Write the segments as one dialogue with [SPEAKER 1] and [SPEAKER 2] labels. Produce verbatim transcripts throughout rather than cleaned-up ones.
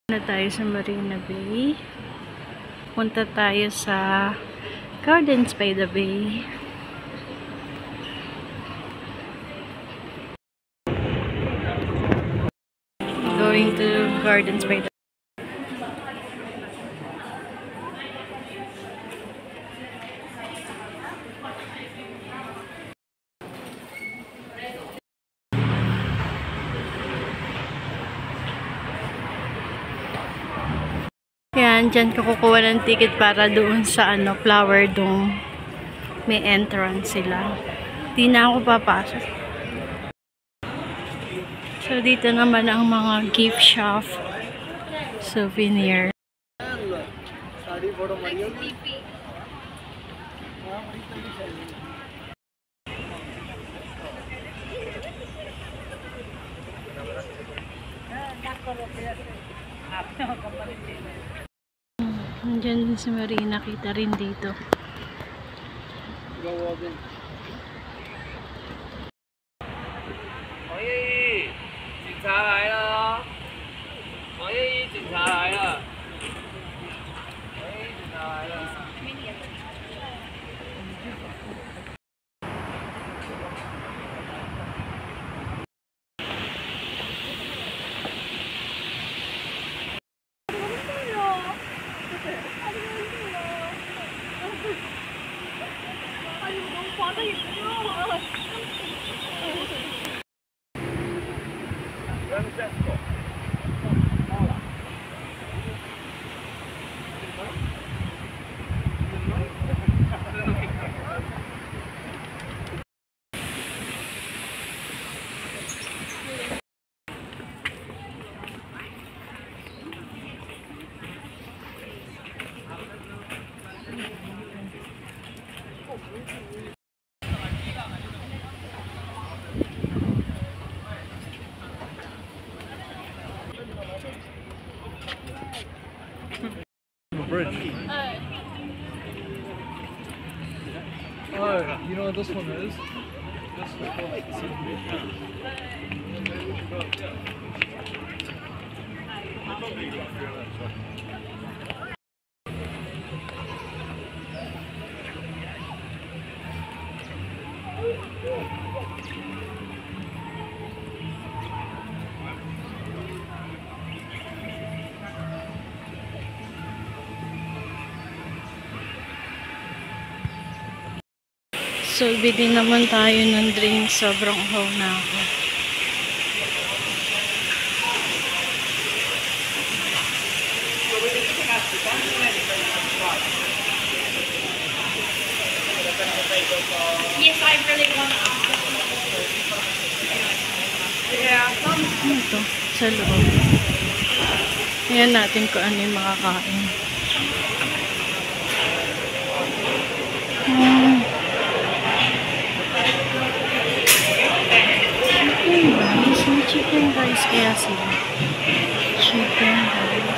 [SPEAKER 1] Na tayo sa Marina Bay. Punta tayo sa Gardens by the Bay. Going to Gardens by the Bay. Yan, dyan ka kukuha ng ticket para doon sa ano, Flower Dome. May entrance sila. Di na ako papasok. So, dito naman ang mga gift shop. Souvenir. Nandiyan din si Marina, kita rin dito.
[SPEAKER 2] Bridge. Oh, you know what this one is? This is
[SPEAKER 1] So, bili naman tayo ng drink. Sobrang uhaw na ako.
[SPEAKER 3] Yes, I really want to ask. Yeah.
[SPEAKER 1] Ano ito? Sa loob. Ayan natin kung ano yung makakain. Hmm. Chicken rice. May chicken rice kaya sila. Chicken rice.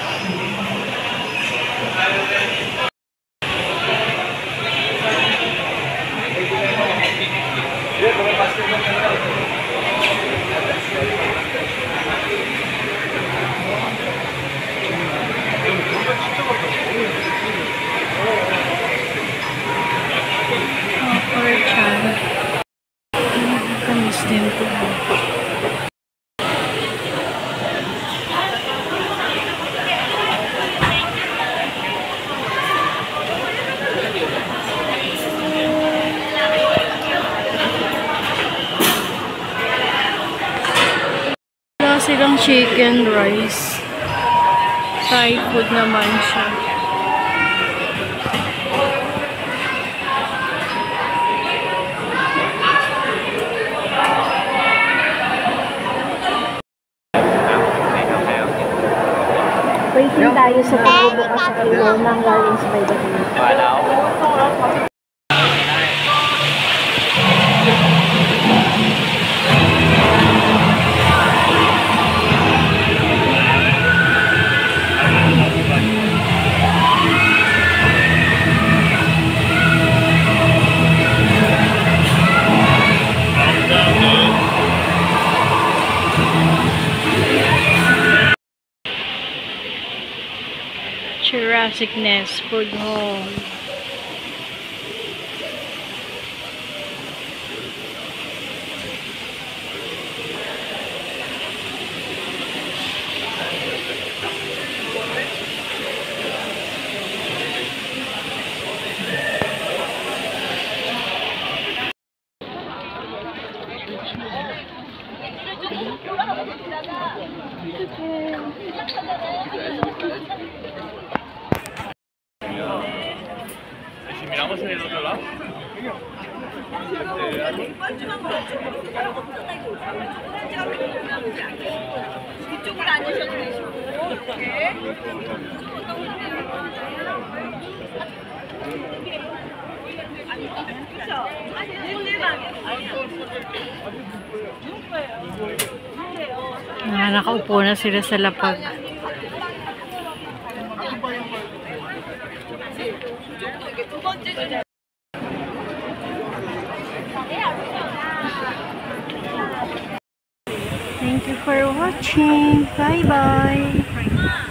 [SPEAKER 1] Oh, for child. Kamis din po. Wala silang chicken rice. Thai food naman siya. Waiting tayo sa pagbubukas sa ilaw ng Gardens by the Bay. Jurassic Nest Food Hall.
[SPEAKER 3] 이쪽으로 앉으셔도 되시고. 이렇게.
[SPEAKER 1] Ah, nakaupo na sila sa lapag. Thank you for watching. Bye bye.